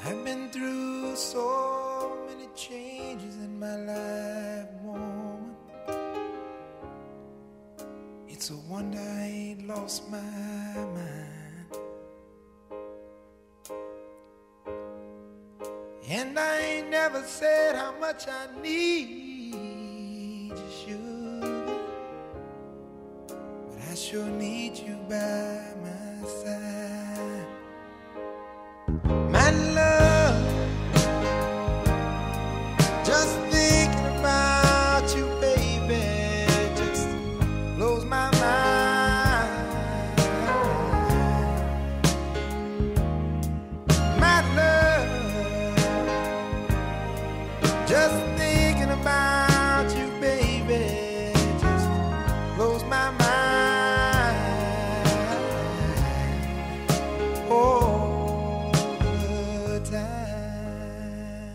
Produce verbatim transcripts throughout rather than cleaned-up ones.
I've been through so many changes in my life, woman. It's a wonder I ain't lost my mind. And I ain't never said how much I need you, sugar, but I sure need you by my side. My love, just thinking about you, baby, just blows my mind. My love, just thinking about you, baby, just blows my mind. All the time.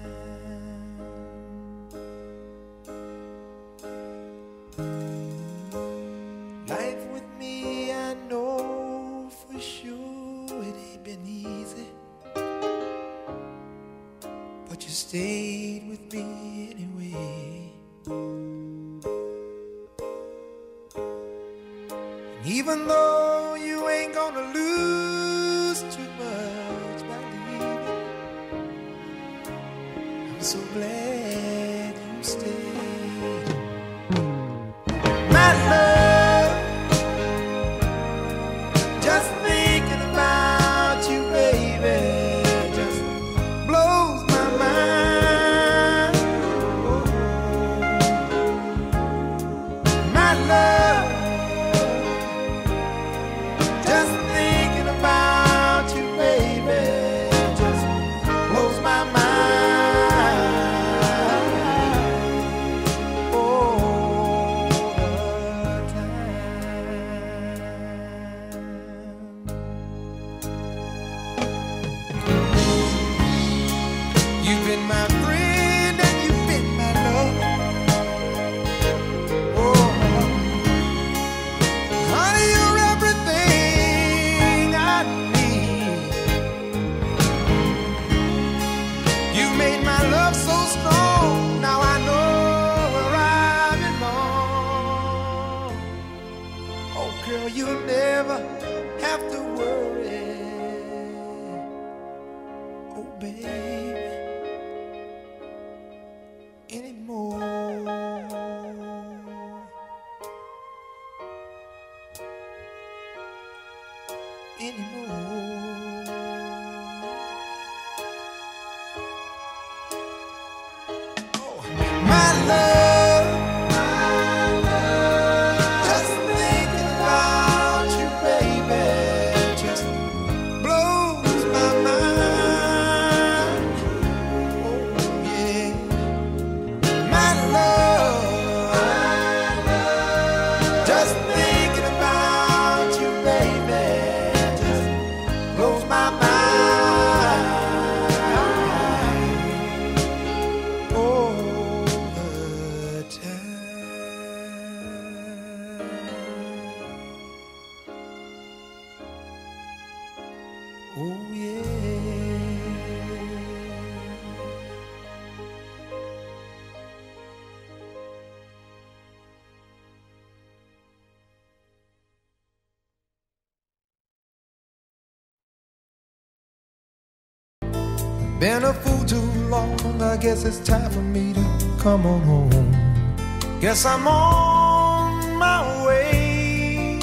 Life with me, I know for sure it ain't been easy, but you stayed with me anyway. And even though you ain't gonna lose too much by leaving, I'm so glad you stayed. My love, just thinking about you, baby, just blows my mind. My love, just thinking about you, baby, just blows my mind. All the time. You've been my friend and you've been my love. Oh, honey, you're everything I need. You made my love so strong. Now I know where I belong. Oh, girl, you'll never have to worry. Oh, baby, anymore. Anymore. Oh, my love, my love, just thinking about you, baby, just blows my mind. Oh, yeah. My love, my love, just thinking about you, baby, just blows my mind. All the time. Oh, yeah. Been a fool too long, I guess it's time for me to come on home. Guess I'm on my way.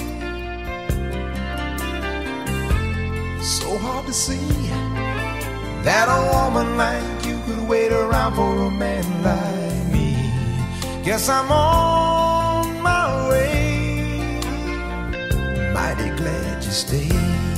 So hard to see that a woman like you could wait around for a man like me. Guess I'm on my way. Mighty glad you stayed.